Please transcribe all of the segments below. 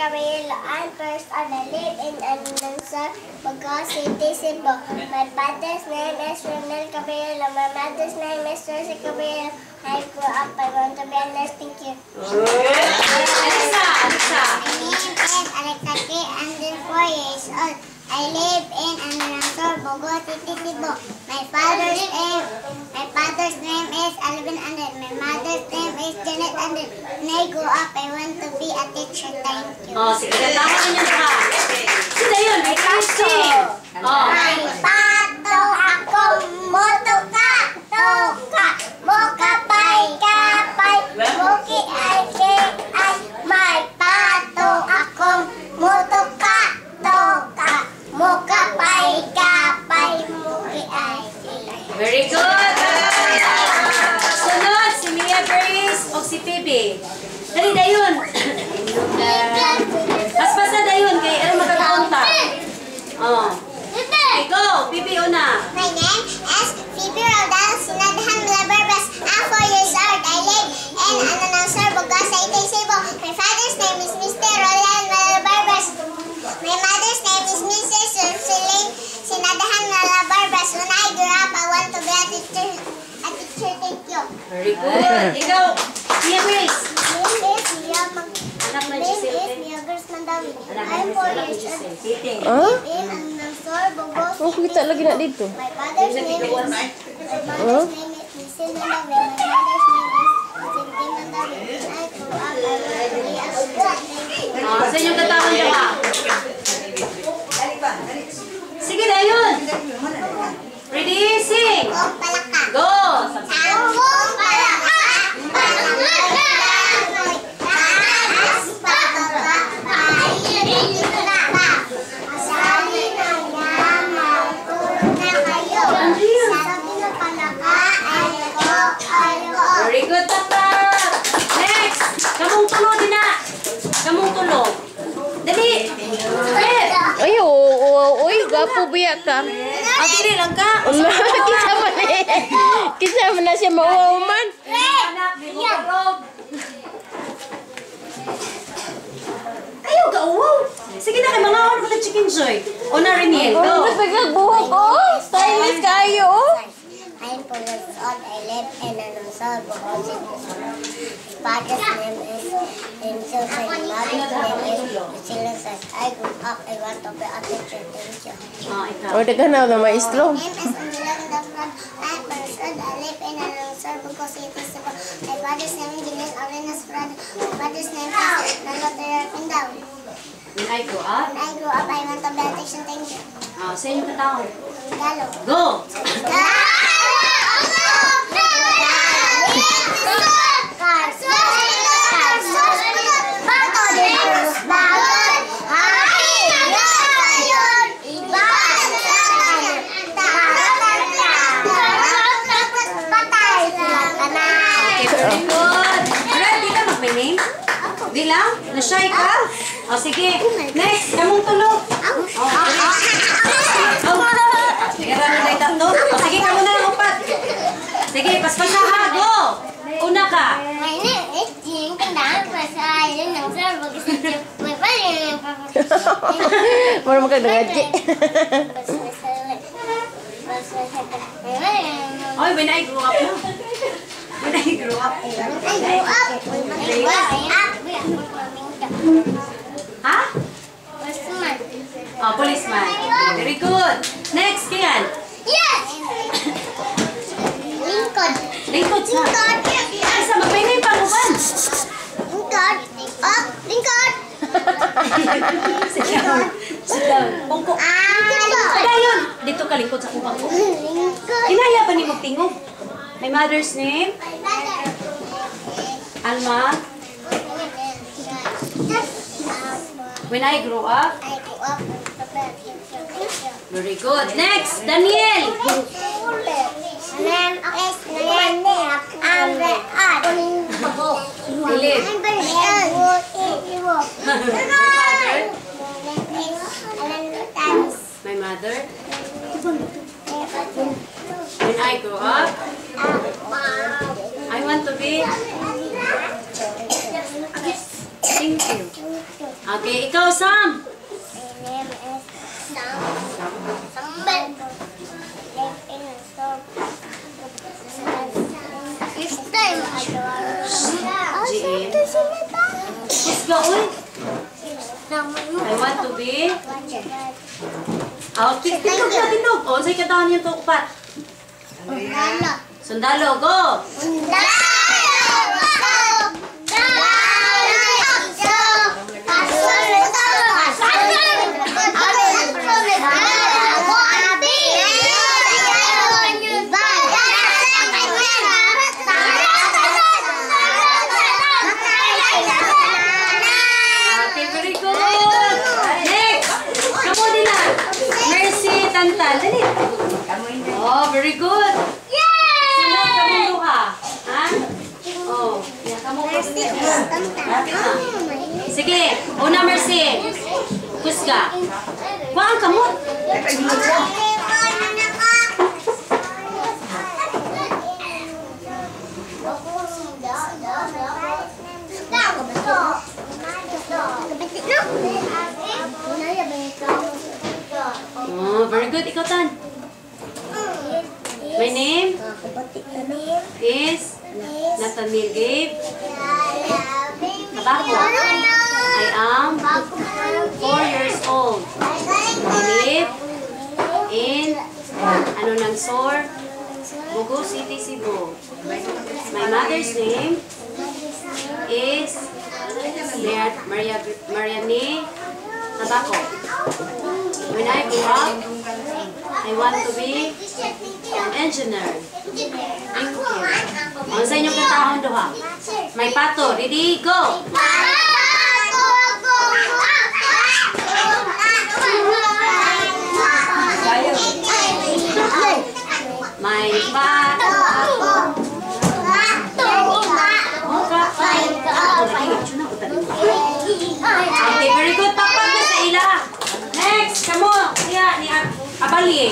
Cabello. I'm first and I live in Anunsa, Baga City, Cebu. My father's name is Ronel Cabello. My mother's name is Rosie Cabello. I grew up, I want to be a nurse. Thank you. Alexa. My name is Alexa K. I'm 4 years old. I live in Anunsa, Baga City, Cebu. My father's name is Alvin Anden. My mother's name is Janet Anden. When I grow up, I want to be a teacher. Thank you. Oh, sige. Tama ninyo pa. Sino yun? May casting. Oh. May pato ako, moto ka, toka, moka pay, kapay, moki ay, ay. May pato ako, moto ka, toka, moka pay, kapay, moki ay, Very good. Sunod, si Mia Grace o si Phoebe. Dali, dayon. Paspas na dayon kay ano magkakaunta. Oh. Okay, go. Phoebe una. My name is Phoebe Rodal Sinadahan Malabarbas. I'm 4 years old. I live in Anunsa, Baga City, Cebu. My father's name is Mr. Roland Malabarbas. My mother's name is Mrs. Ursuline Sinadahan Malabarbas. When I grow up, I want to be a teacher. Thank you. Very good. Ikaw, Mia Grace. My name is Mia Anak na My name Giselle. is Mia Grace Mandawi. Anak I'm 4 na years old. Giselle. Huh? In Anunsa, Baga Oh, kita lagi nak dito. My father's name is Michelle Mandawi. My mother's name is Cindy Mandawi. I grew up Oh, sa inyong katawan ka ba? Sige, dayon. Ready, sing. Palaka. Go. Sambong palaka. Palangoy. Taas pababa. Pahirin na ba? Asali na yaman. Tuna kayo. Sabi ng palaka. Ayoko. Very good, Tata. Next. Kamong tulo din na. Kamong tulo. Dali. Fred. Ay, oy, gapo biya ka. Dili lang ka. Allah, kita man eh. Kita man na siya mauman. Anak, di mo karog. Ayaw ka, wow. Sige na, kay mga ako na chicken joy. O na, Reniel, Oh, go. nagbuhok oh. Stylish kayo oh. I'm 4 years old. I live in Anunsa, Baga City. Father's name is Enzo. My mother's name is Priscilla. As I grew up, I want to be a teacher. Thank you. Ikaw. Oh, dagan na maestro. My name is Angela Gandapran. I'm 4 years old. I live in Anunsa, Baga City. My father's name is Julian Arenas Prado. My father's name is Nalotera Pindaw. When I grow up. When I grew up, I want to be a teacher. Thank you. Sa inyong katawan. Galo. Go. Very good. Fred, di ka mag-name? Di lang? Na-shy ka? O, sige. Next, kamong tulo. Sige, rano na yung tatlo. O, sige, kamo na lang upat. Sige, paspas na ha. Go! Una ka. My name is Jean Kandang. I live in Anunsa, Baga City. My father's name is Mura magkagaji. Oy, when I grew up na. When I grew up. Ha? Oh, policeman. Very good. Next, Kian. Yes! Lincoln. Lingkod sa. Ay, sa magpainay pa mo ba? Lincoln. Oh, Lincoln. Sit down. Sit down. Pungko. Dayon. Dito ka lingkod sa kubang ko. Lincoln. Kinaya ba ni magtingog? My mother's name? Alma. When I grow up. I grew up. Very good. Next, Daniel. Name is Nene. I'm the art. Philip. I'm the art. My mother. When I grow up, I want to be. Thank you. Okay, ikaw, Sam. My name is Sambal. Live in a storm. This time, Jean. Kusga, uy. I want to be. Tindog. O, sa'yo katawan yung tukupat. Sundalo, go. Okay, very good. Next. Kamu din na. Mercy Tantan. Dali. Oh, very good. Sunod, kamu luha. Ha? Oh, yan, kamu Lapit na. Sige, una Mercy. Kusga. Kuha ang kamot. Oh, very good. Ikaw, Tan. My name is Nathaniel Gabe. Tabako. I am 4 years old. I live in Sor, Bugo City, Cebu. My mother's name is Mariane Tabako. When I grew up, I want to be an engineer. Thank you. Ano sa inyong katahon doha? May pato. Ready? Go! May pato. Okay, very good. Takpag na sa ila. Next, kamo. Siya, ni Abali.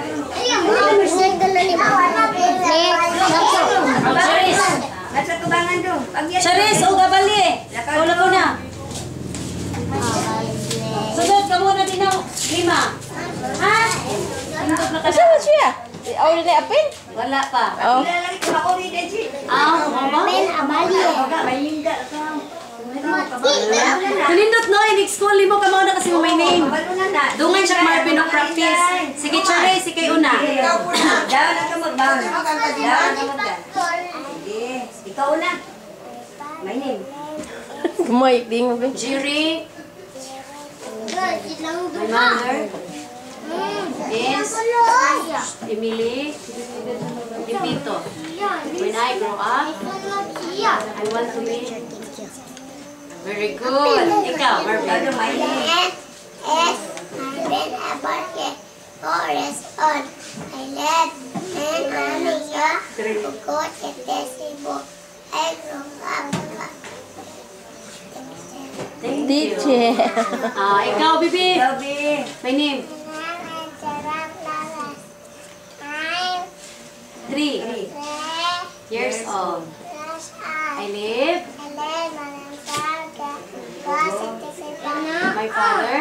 Charis. Charis, o Abali. Wala ko na. Sunod, kamo na din ako. 5. Ha? Asa ba siya? Awali na apin? Wala pa. Oh. Kunindot no, in-school mo ka mo na kasi mo may name. Dungan siya Marvin of practice. Sige, Charis, ikay una. Ikaw na. My name. Kumoy, di mo ba? Jerry. My mother is Emily Dipito. When I grow up, I want to be very good. Ikaw, Marvin. My name is Marvin Abarque. 4 years old. I live in Manila, Bugo City, Cebu. I grew up. Thank you. Teacher. Ikaw, Bibi. Gabi. My name. 3 years old. I live. My father.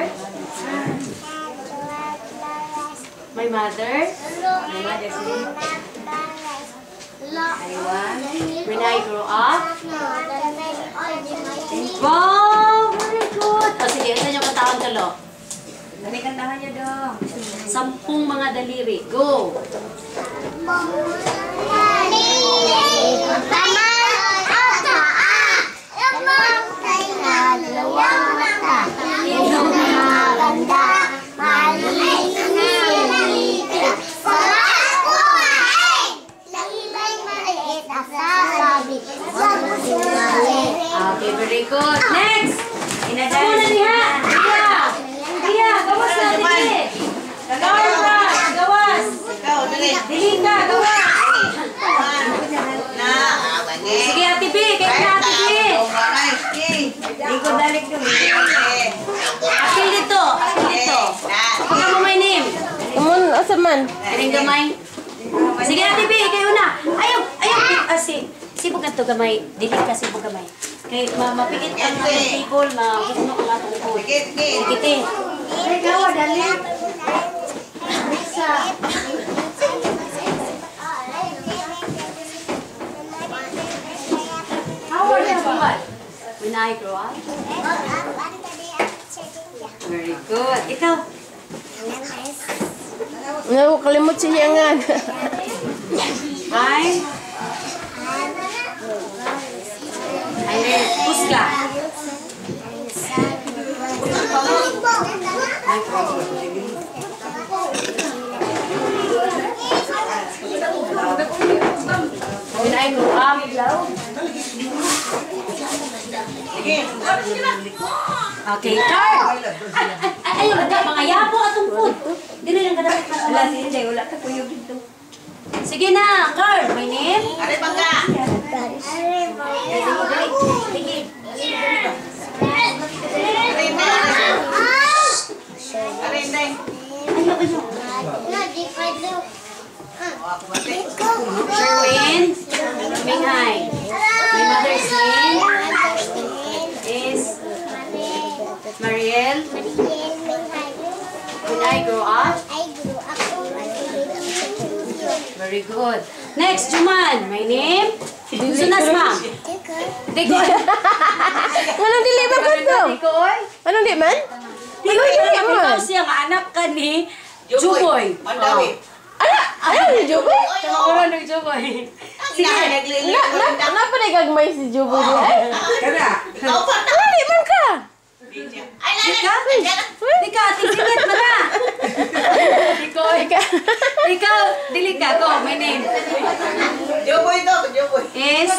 My mother. When I grow up. Wow! Very good! O sige, saan yung katawang talo? Dali kantahan niyo dong. 10 mga daliri. Go! Okay, very good. Next! Ako na niya! Iya, gawas na, dili! Gawas! Dili ka, gawas! Sige, Ate B! Kaya na, Ate B! Ikot dalik dong. Akil dito! Akil dito! Pagka mo may name. Kumun, asa man? Kaling gamay. Sige, Ate B! Kayo na! Ayaw! Si bugat to gamay. Dili ka si bugat gamay. Kay mapikit ang mga table, mabukno ang atong po. Kiti. Ikaw, dali. How old is you? When I grow up? Very good. Ikaw? Kalimot siya nga. Hi. Pusla. When I grew up, okay, Carl! Ayun, mga yabo atong food. Dili lang kadapit na Wala si Inday, wala ka kuyog dito. Sige na, Carl, my name? Are bangga. Sherwin Minghay. My mother's name is Mariel. When I grow up, very good. Next, Juman. My name? Sunas ma. Dikoy. Anong dili man ko to? Dikoy. Anong di man? Dikoy. Dili man. Ikaw siya nga anak ka ni Juboy. Mandawi. Ano ni Jubo? Tama ng Juboy. Sige, naglili. Napa na gagmay si Jubo di ay? Kana. Ikaw pa na. Ano di man ka? Ay, Dika? Dika, tingsigit mo na. Dikoy. Ikaw, dili ka. Go, my name Joboy to, Joboy. is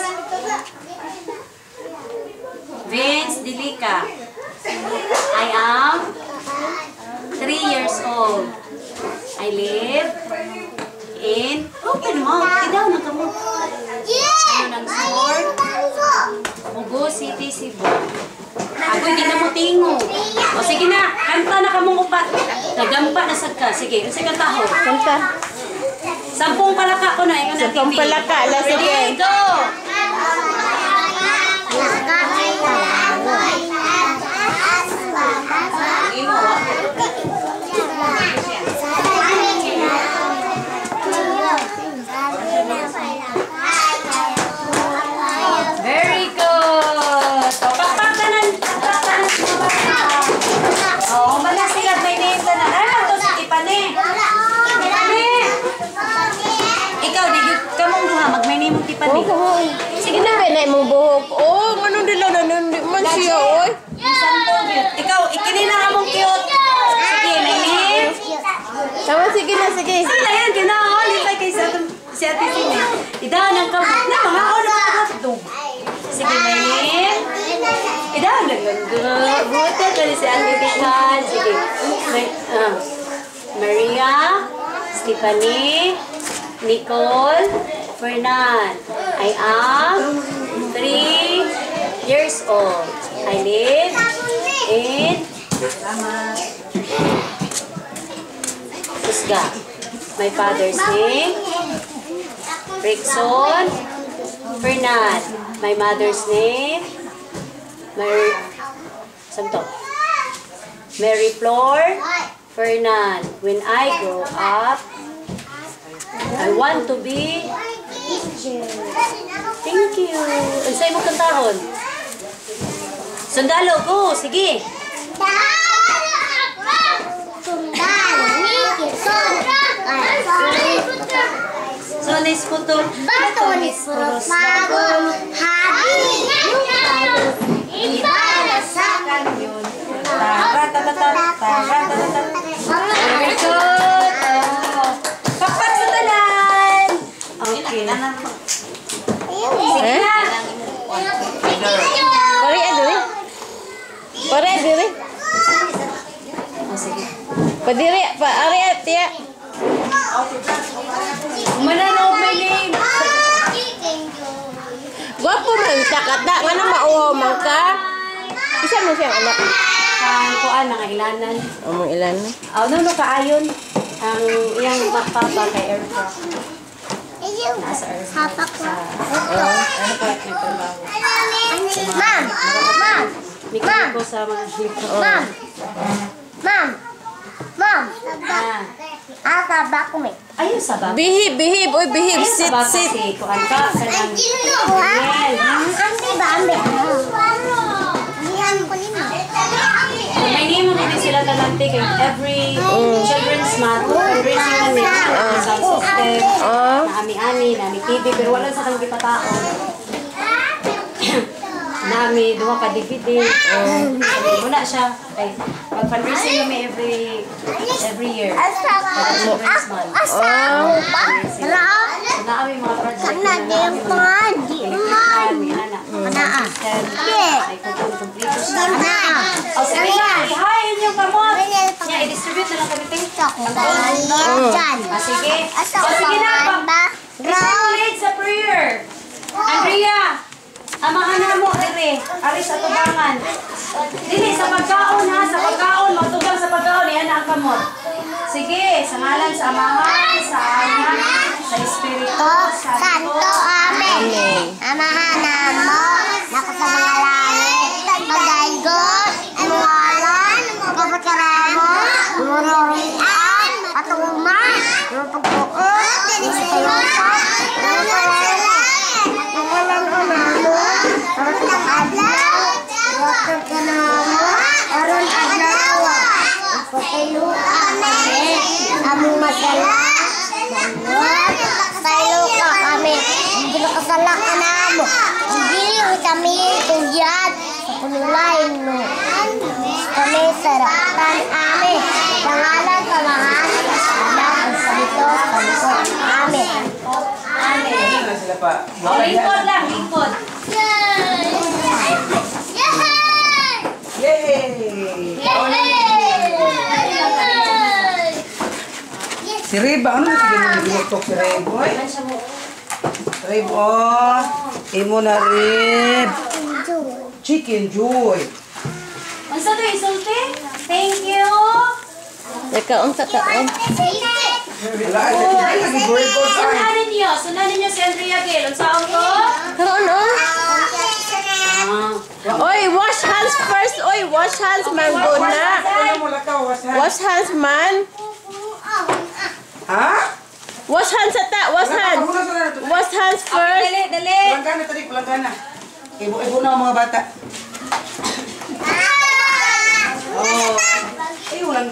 Vince Dilica. I am 3 years old. I live in... Open mo. Idaw na ka mo. Ano ng sport? Mugo City, Cebu. Ako hindi na mo tingo. O sige na, kanta na ka mong upat. Nagampa na sad ka. Sige, kasi kantaho. Kanta. 10 palaka ko na. Ikaw na, 10 palaka. Ala, sige. Ready, go! Very good! O, pakpakanan. Pakpakanan sa mga bata. O, malasigat may name ka na. Ay, ito si Tipane. Tipane! Ikaw, di ka mong duha. Mag-may name mo Tipane. Oo. Sige na. Pinay mong buhok. Oh, anong dila na man siya, oy. Ikaw, ikinina ka mong cute. Sige, may name. Tama, sige na, sige. Sige na yan, kinahuli pa kay si Ate Sine. Idahan ang kamot na, mga ako na makakatog. Sige, may name. Idahan lang lang. Buta ka ni si Ate Tikan. Sige. Maria, Stephanie, Nicole, Fernan. I am 3 years old. I live in Susga. My father's name, Rickson Fernan. My mother's name, Mary Flor Fernan. When I grow up, I want to be... Thank you. Ang sa'yo mo kantahon? Sundalo, go! Sige! Sonis putol. Batonis puros bagong habi. Ibara sa Yun. Very good. Pakpak sa tanan. Okay. Sige na. Pare, adiri. Pare, adiri. Oh, sige. Padiri, ari at ya. Mananaw may name. Gwapo man siya kada. Nga na mauhaw man ka. Isa mo siyang anak. Ang kuan, mga ilanan. Among ilan na. Oh, no, kaayon. Ang iyang papa kay Erica. Nasa earth. Hapa ko. Airport may trabaho. Ma'am! Ma'am! Mikot ko sa mga hito. Ma'am! Ma'am! Ma'am! Sabak ko may. Ayun sa bag. Behave, behave. Oy, behave. Ayun sa Sit, bag sit. kasi. Kuhan ka. Kanang... Ambe ba? Ambe. Ambihan ko lima. May name mo din sila talante kay every children's month. Fundraising na may sound system. Na ami-ami, na may TV. Pero wala sa kang gipatao. Nami, duha ka DVD. Muna siya. Ay, pag-fundraising kami every year. Children's month. Na kami mga project. Sana din pa. Di man. Kanaa. Ay, kung kumplito siya. O, sige nga. Hi, yun yung kamot. Siya, i-distribute na lang kami. Diyan. Sige. O, sige na. Isang lead sa prayer. Andrea, amahan na mo, dire. Aris sa tubangan. Dili, sa pagkaon ha. Sa pagkaon. Magtugang sa pagkaon. Yan ang kamot. Sige, sa ngalan sa Amahan, sa Anak, sa Espiritu, Santo, Amen. Amahan mo, nakasamangalangit, pagdaigot, amualan, kapakaramo, mururian, patuman, pagpuot, pagpuot, nangalan umamo, pagkakadlaw, pagkakanamo, aron adlawa, pagkailuan kami, among masala, pagkailuan kami, hindi nakasala ka na mo, hindi kami tuyad, sa kunulain mo, kami saratan amin, pangalan pamahan, anak, salito, salito, amin. Amen. Sila pa. O, lingkod lang, lingkod. Si Rib, ano na sige mo naglutok si Rib? Hoy. Rib, oh. Imo na Rib. Chicken Joy. Unsa to isulti? Thank you. Nagkaon sa kaon. Wala, ay nag-bird ko sa Sunanin niyo si Andrea Gale. Unsaon ko? Kaon, oh. Oy, wash hands first. Oy, wash hands, man. Good na. Ano mo lakaw, wasahan? Wash hands, man. Ha? Wash hands ata. Wash hands. Wash hands first. Dali, dali. Pelanggan tadi, pelanggan na. Ibu-ibu na ang mga bata. Oh. Ay, walang...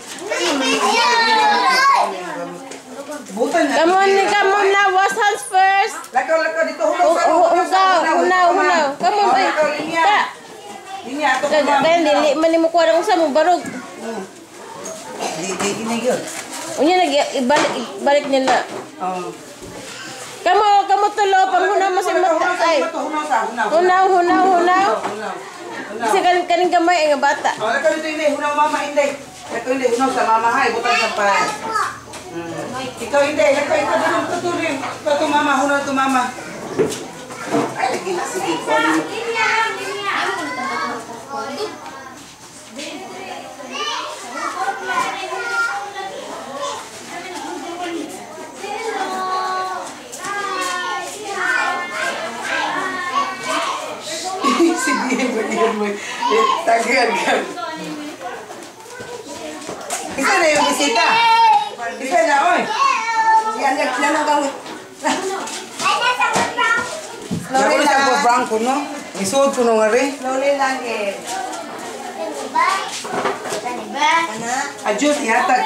Butan na. Come on na. Wash hands first. Lakaw, dito. Hunaw. Come on, oy. Lakaw, linya. Ta. Linya, ato ko Kaya dili man nimo kuha ng usa mo barog. Di yun. Unya ibalik nila. Oh. Kamo tulo pamuna mo si mata ay. Hunaw. Kasi kaning gamay nga bata. Oh, lakaw dito hindi. Hunaw mama, hindi. Lakaw hindi. Hunaw sa mama, hay. Butan sa pa. Ikaw hindi. Lakaw doon. Tutuloy. Ito mama. Hunaw to mama. Ay, lagi na. Sige. Sige, bagian mo. Tagal ka. Isa na yung bisita. Isa na, oy. Yan ang gawin. Slowly lang. Ako sa ko, no? Isuod ko nung ari. Slowly lang, eh. Adjust, ihatag.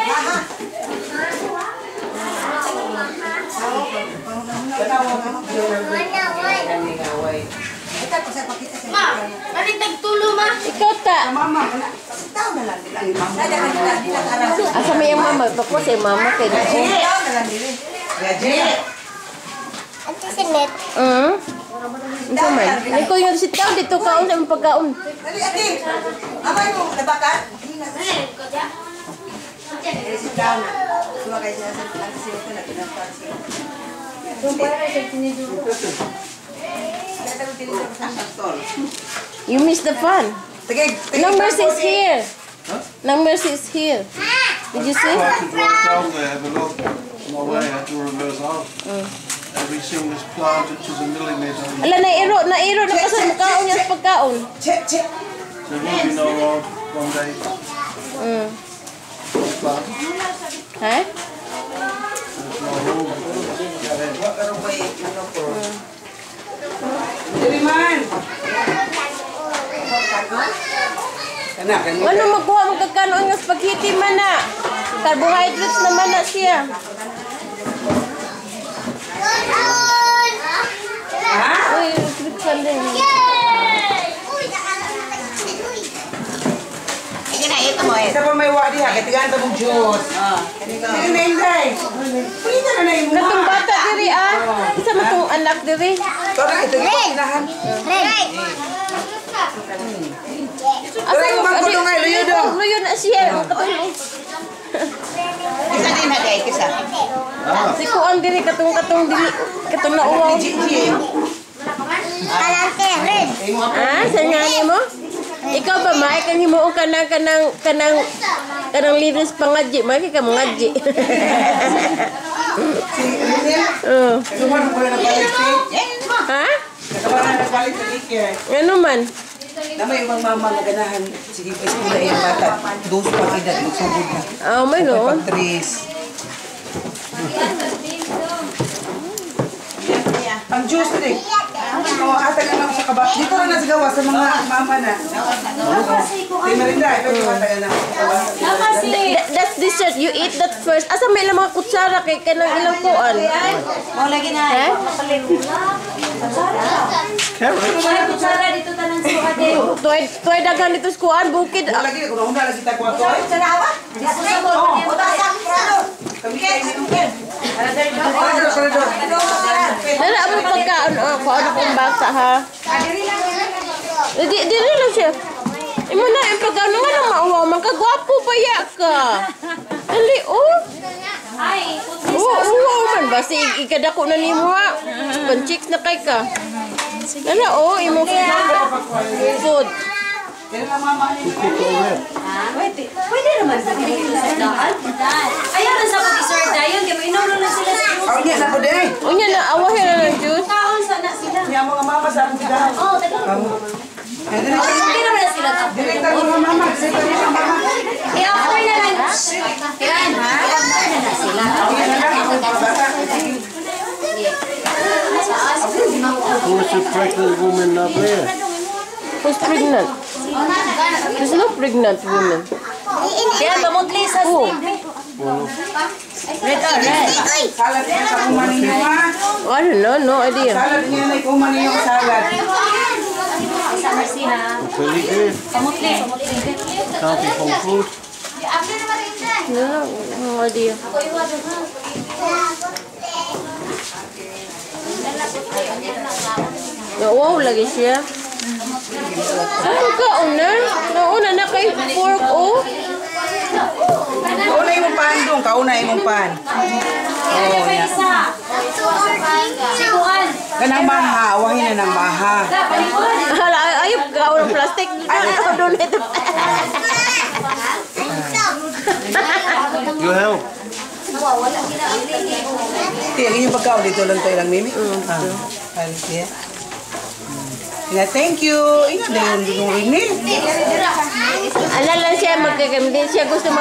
Ikaw ta. Mama, Asa may yung mama? Bako sa mama kay nako. Ante si Net. Unsa man? Niko yung sit down dito kaon sa imong pagkaon. Dali, ate. Amay mo, nabakan? Sit down na. Suwa kayo siya sa ito na pinagpag siya. You missed the fun. Numbers is here. Numbers is here. Did you see? I could walk down there, have a look. On my way, I had to reverse off. everything is planted to the millimeter. Ala, nairo na kasal mukhaon niya sa pagkaon. Che. There will be no road one day. Plant. Ha? There's no room. Wa karon ba ko. Dili man. Kana kan mo. Ano magkuha magkakanoon nga spaghetti man na? Carbohydrates naman na siya. Ha? Uy, kripsan din. Isa pa may wadi ha, katigaan ta mong juice. Sige na inday. Pwede na na imo. Katong bata diri Isa mo tong anak diri. Tara ito yung pinahan. Asa mo man ko dong ay luyo dong. Luyo na siya. Katong Isa din na day kisa. si kuan diri katong dili katong nauwaw. Kalante, red. Sa ngani mo? Ikaw ba may kang himuon kanang linis pangadji, may ka mo ngadji. Si Rizal. Suman ko na balik si. Ha? Kawan na balik sa daycare. Ano man? Namay ibang mama nga ganahan sige pa eskwela yung bata. Dos pa edad magsugod na. May no. Pag-tres. Ang juice rin. Atag na sa kaba. Dito na nasigawa sa mga mama na. Di marinda. Ito yung atag na. That's dessert. You eat that first. Asa may ilang mga kutsara kay kanang ilang kuan. Mo lagi na. Eh? Kutsara dito tanang suha din. Tuway daghan dito sa kuan bukid. Wala lagi. Kung nahunda lagi tayo ko. Kami kayo minumpen. Nala mo pagkaon kung ano kung basa ha. Di lang siya. Imo na yung pagkaon nga nang mauwaw man kagwapo pa ya ka. Dali uwaw man ba si ikadako na nimo ha. Panchicks na kay ka. Nala imo food. Pwede naman sa daan. Ayaw na sa pag-isort tayo. Kaya mainom lang sila sa juice. Ang niya na po din. Unya na awahin na ng juice. Kaon sana sila. Niya mga mama sa akong tigahan. Oo, tagal. Hindi naman na sila tapos. Direkta ko mga mama. Direkta ko mga mama. I-offer na lang. Yan, ha? I-offer na lang sila. Who's the pregnant woman up there? Who's pregnant? There's no pregnant woman. Kaya mamutli sa Who? Red or red? Salad niya sa kuman ninyo ha. I don't know, no idea. Salad niya na kuman ninyo salad. Sa Mercy ha. Really good. Pamutli. Can't be from food. No idea. Wow, lagi siya. Ano ka, una? Nauna na kay pork, Kauna imong pan dong. Kauna imong pan. Ayaw pa isa. Sikuan. Kanang maha. Awahin na ng maha. Hala, ayop ka, ng plastic. Ano doon ito? You help. Tiyan, yung pagkaon dito lang tayo lang, Mimi. Tiyan. Yeah, thank you. Ina na yung rinil. Ano lang siya, magkakamdin siya. Gusto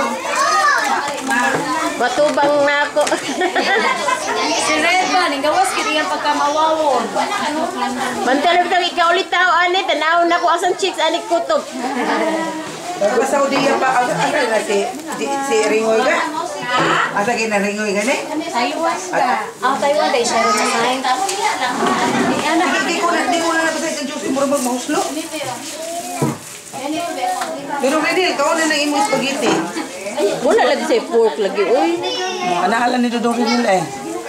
matubang na ako. Si Red ba? Ninggawas kiti ang pagkamawawon. Mantalab lang ikaw ulit tao, ani. Tanawon na ko asang chicks, ani kutob. Sa Saudiya pa, asa na si Ringoy ka? Asa ka na Ringoy ka ni? Taiwan ka. Taiwan dahil siya rin na sign. Hindi ko na napasay sa Diyos, imurumag mahuslo. Pero Rinil, kaon na ng imo spaghetti. Wala lagi sa pork lagi, uy. Anahalan ni Dodong Rinil eh.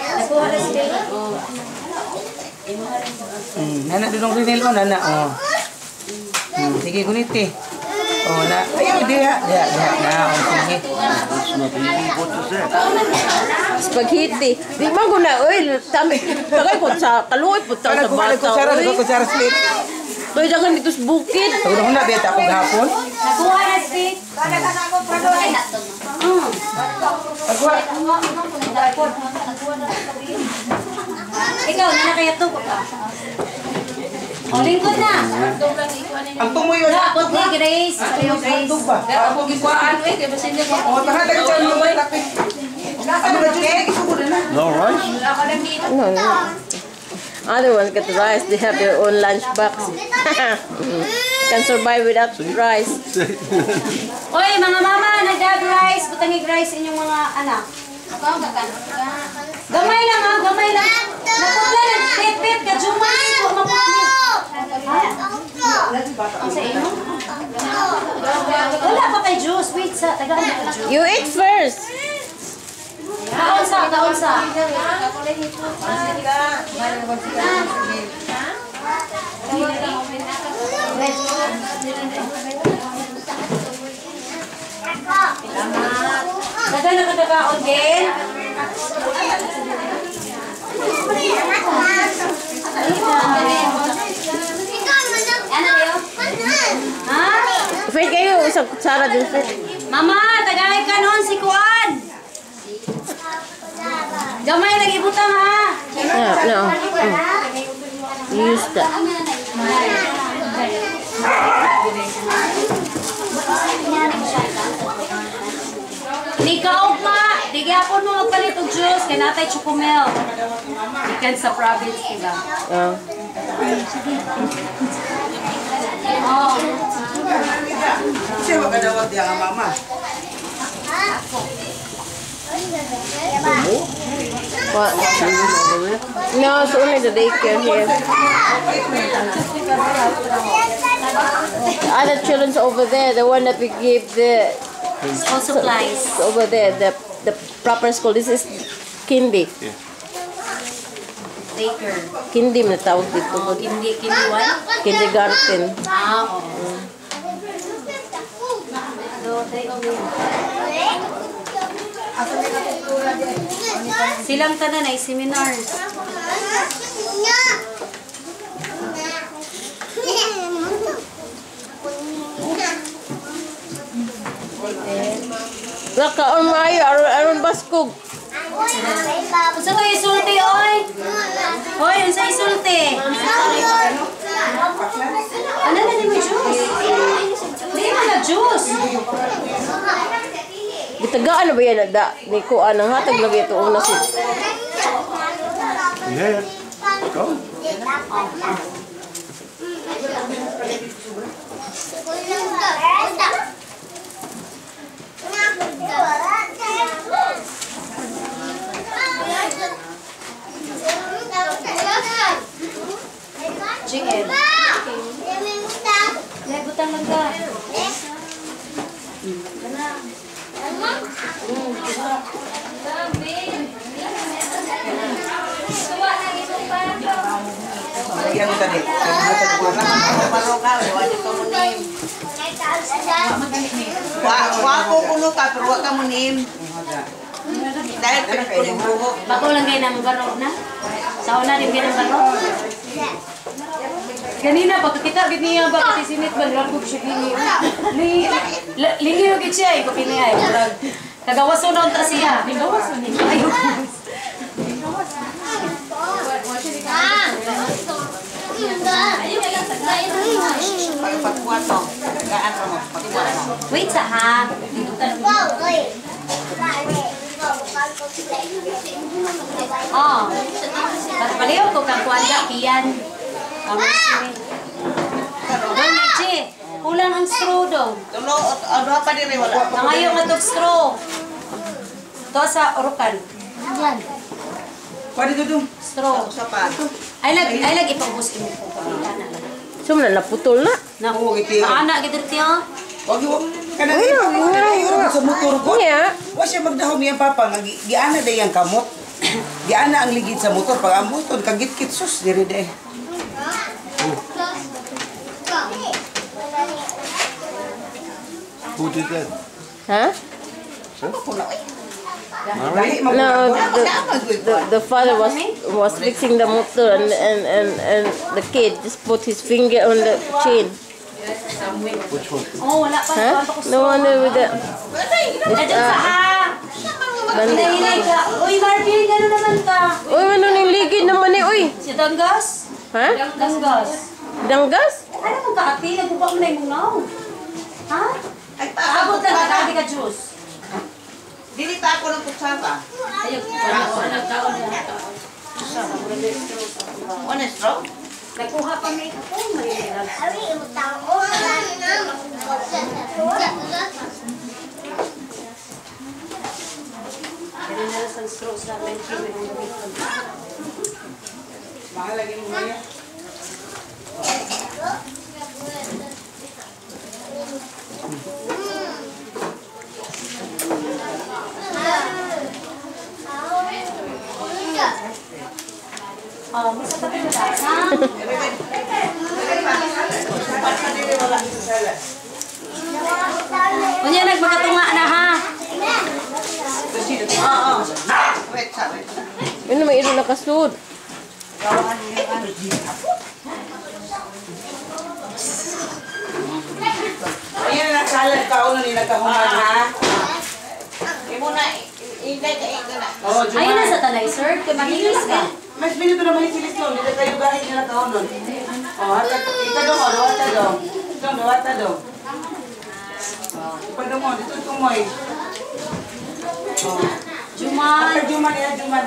Nana Dodong Rinil o, nana o. Sige, kuniti. Oh, na. Ayaw, diha. Diha. Na, sige. It's not easy. What is that? Spaghetti. Di man ko na, uy. Tagay po sa kaluoy po sa Kala ko bata, kutsara, uy. kutsara split. Uy, dagan dito sa bukid. Tawag na ko na, beta ako gahapon. Nakuha na stick. Pagwa. Ikaw, nanakayat to ka. O, lingkod na. Ang tumoy yun. Dapat ni Grace. Sayo, Grace. Ako gikuhaan eh. Kaya basin niya ko. O, tahan tayo dyan mo. Ano ba dyan? Isubo na na. No rice? No, no. Other ones get the rice. They have their own lunch box. Can survive without rice. Oy, mga mama, nag-have rice. Butangig rice inyong mga anak. Gamay lang ha, gamay lang. Naputla, nagpit-pit ka. Jumay ko, maputla. Ang sa inyo? Wala pa kay juice. Wait, sa tagaan na juice. You eat first. Kaon sa, kaon sa. Daga na kadagaon din. Ano kayo? Ha? Fred kayo, isang kutsara din, Fred. Mama, tagay ka noon si Kuan. Gamay lagi butang ha. Yeah, no. Use that. Ni kaugma, di gyapon mo magpalit og juice kay natay chocomel. Ikan sa province sila. Oh. Siya magkadawat niya nga mama. What? No, it's only the daycare here. The other children's over there, the one that we gave the School supplies. over there, the proper school. This is Kindi. Baker. Kindi na tawag dito. Kindi one. Kindergarten. Ah, oo. Silang tanan ay seminars. Nakaon maayo, aron baskog. Unsa to isulti oy? Oy, unsa isulti? Ano na ni mo juice? Di mo na juice. Gitagaan na ba yan? Ni kuan ang hatag na ito una si. Yeah. Go. Chicken. Butang lang ka. Yan mo tadi. Wa ko kuno ka pero wa ka mo nim. Dahil pinagpuling buhok. Bako lang kayo ng baro na. Sa una rin kayo ng baro. Kanina pagkakita niya ba kasi sinit ba lakog siya gini. Lingi yung siya ko kiniyay. Kagawaso na unta siya. Kagawaso ni. Ayun. Pagpatwato. Gaan ra mo pagpatwato. Wait sa ha. Oh. Pagpaliw ko kang kuwanda kiyan. Doon Meche. Kulang ang straw daw. Tulo ano pa diri wala. Nangayo nga tog straw. To sa urukan. Pwede ko dun. Straw. Sa pa. Ay lag ipangbusin mo ko. Sumna naputol na. Na Oo, iti. anak gidir tiyo. Wag yo. Kanang ito sa motor ko. Yeah. Wa siya magdahom yang papa nga giana day ang kamot. Giana ang ligid sa motor pag ambuton kagit-kit sus diri de. Who did that? Huh? Dali No, the father was fixing the motor and the kid just put his finger on the chain. Which one? Oh, wala pa. Huh? Wala pa ko No wonder with the Nandiyan sa ha. Hinay ka. Uy, Marvin, gano'n naman ka. Uy, ano ning ligid naman eh, uy. Si Danggas? Ha? Danggas. Danggas? Ano mong kaati? Nagbuka mo na yung munaw. Ha? Ay, Abot na, nagkati ka juice. Dili pa ako ng kutsara. Ayun, nagkaon na. One straw? Nagkuha pa may ako. Marinig. Ari, utang ko. Ganun na lang sa straws na may kime ng gamitan. Mahal lagi mo Maya. Oh, bisa tabi mo ha? Kunya nagmakatunga na ha? Oo. Wait, wait. Ano may ilo nakasud? Ayan na salad ka uno ni nagkahuman ha. Imo na, inday ka na. Oh, Ayun na sa tanay, sir. Kaya mahilis ka. Mas minuto na mahisilis nun. Dito kayo gahit nila kaunon. Oh, hata ika dong, oh, dawata dong. Dong, dawata dong. Oh, ipada mo, dito tumoy. Oh. Juman. Apa Juman ya, Juman.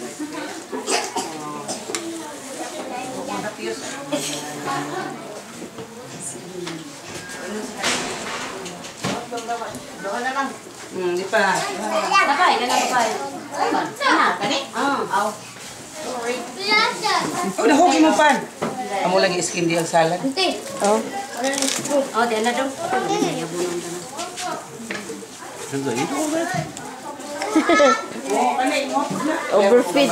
Doon na lang. Di pa. Nakay, ganang kapay. Ana, Gani? Aw. Oh, nahugi mo pan. Amo lagi skin di ang salad. Oh. Oh, di na dong. Yabunong ka na. Can they eat all that? Oh, kanay mo. Overfeed.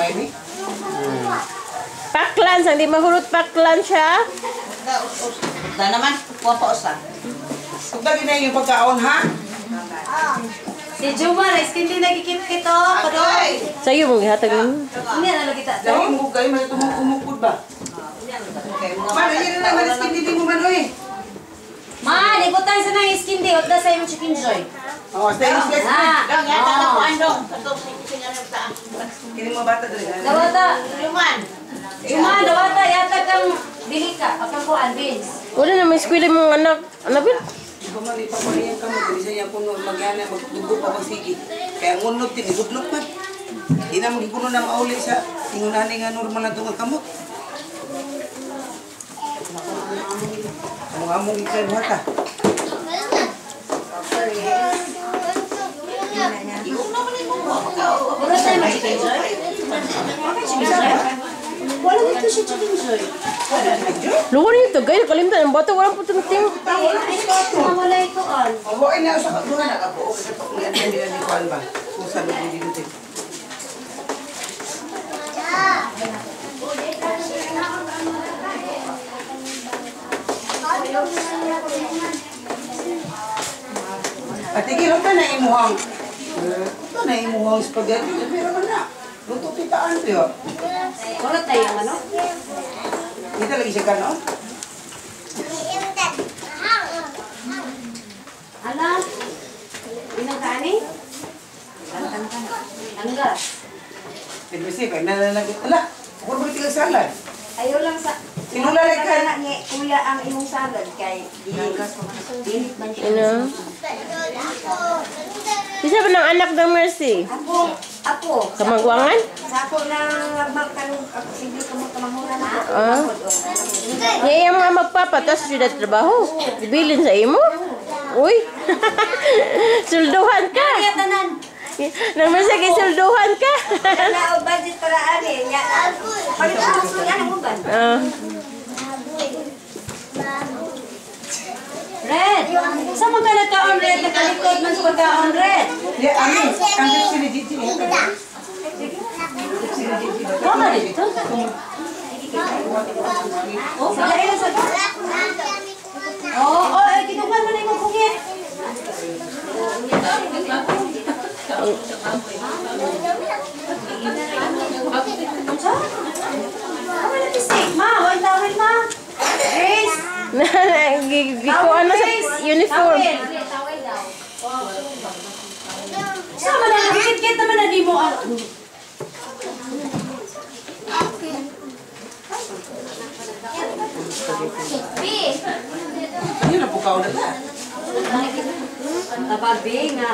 Paklan, sang di mahurot paklan siya. Da naman, kuha pa usa. Pagdagi na yung pagkaon ha. Si Juman, skin din nagkikit-kit oh. Kadoy. Sa'yo mong ihatag mo. Hindi na lagi ta. Dahil mo kayo, may tumukod ba? Man, ayun na naman skin di mo man oy. Ma, libutan sa nang skin di. Otda sa imong chicken joy. Oh, stay in place. Dong, yata na ko andong. Katong singalim ta. Kini mo bata dali. Dawata. Luman. Juman, dawata. Yata kang dili ka. Apang ko beans. Wala na may eskwela mong anak. Ano ba? Ikaw man ipapalihan ka mo, dili sa iya puno magyana magdugo pa magsigi. Kaya ngunod tin igudlok man. Di na magikuno na mauli sa tingunan nga normal na tunga kamot. Ang among ikay buhata. Iung naman imo mo. Wala tayo mag chicken joy? Chicken joy? Wala dito siya chicken joy. Luwa rin ito, guys. Nakalimutan ang bata. Walang putong ting. Ay, ito. Mamalay ko on. Oh, ay na sa kaduna na ka po. Kasi pag yan din ni kuan ba. Kusa na din dito. Patigil ka na imuhang. Ito na imuhang spaghetti. Pero man na. Luto titaan to yun. Wala tayo ang ano? Dito lagi siya ka, no? Ala? Inang kani? Anggas. Kasi kaya nalalagit. Ala, ako ba tinggal salad? Ayaw lang sa... Sinulalay ka. Kaya ni kuya ang imong salad kay dilit man siya. Ano? Isa ba ng anak ng Mercy? Ako. Kamagwangan? Sa ako na magtanong ako sige ko mo kamahura na. Ah. Niya yung mga magpapatas sila trabaho. Ibilin sa imo? Uy. Sulduhan ka. Kaya tanan. Nang masakit sulduhan ka. Na o budget para ani nya. Palit ako sa yan mo ban. Ah. Red! Saan mo ka nagka-on red? Nakalikod man sa pagka-on red. Di, amin. Ang si ni Gigi. Tama dito. Oh, sa kayo sa... Oh, oh, kinukuhan mo na yung kukit. Ano na pisik, ma? Huwag tawin, ma. Grace! Gikuan na sa uniform. Sama na, nakikit-kit naman na Ayun na po ka ulit na. Tababi nga.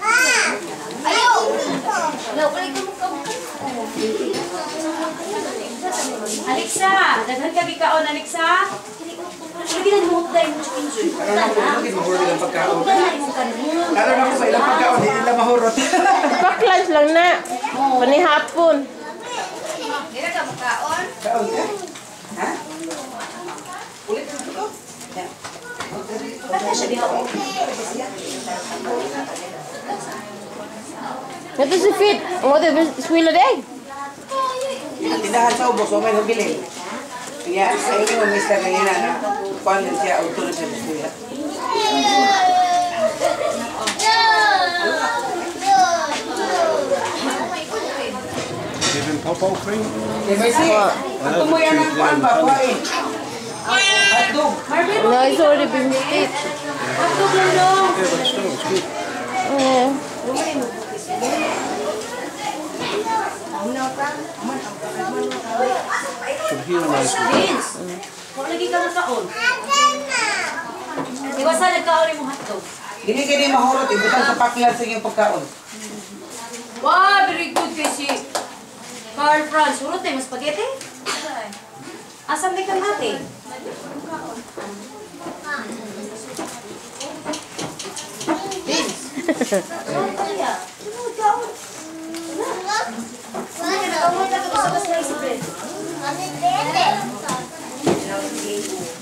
Alexa, daghan ka bikaon, Alexa. Sige na mo tayo mo enjoy. Bakit mahurot ang pagkaon? Lalo na ko sa ilang pagkaon, hindi nila mahurot. Pack lunch lang na. Panihapon. Kaon ka? Ha? Ulit mo ito? Yan. Ito si Fit. Mo tayo swila day. Tindahan sa ubos, o may nabili. Kaya sa inyo, Mr. Reyna, na kuwan din siya, auto na siya biskuya. Give him popo cream. May si, ito mo yan ang kuwan ba, kuwain. Hotdog. No, it's already been state. Yeah, but still, it's good. Yeah. Should heal nicely. Vince, kung lagi ka makaon. Iwasan nagkaon mo hotdog. Hindi ka din mahurot, ibutan sa paklan sa inyong pagkaon. Wow, very good kasi. Carl Franz, hurot na yung spaghetti? Asam na kamate? Mami,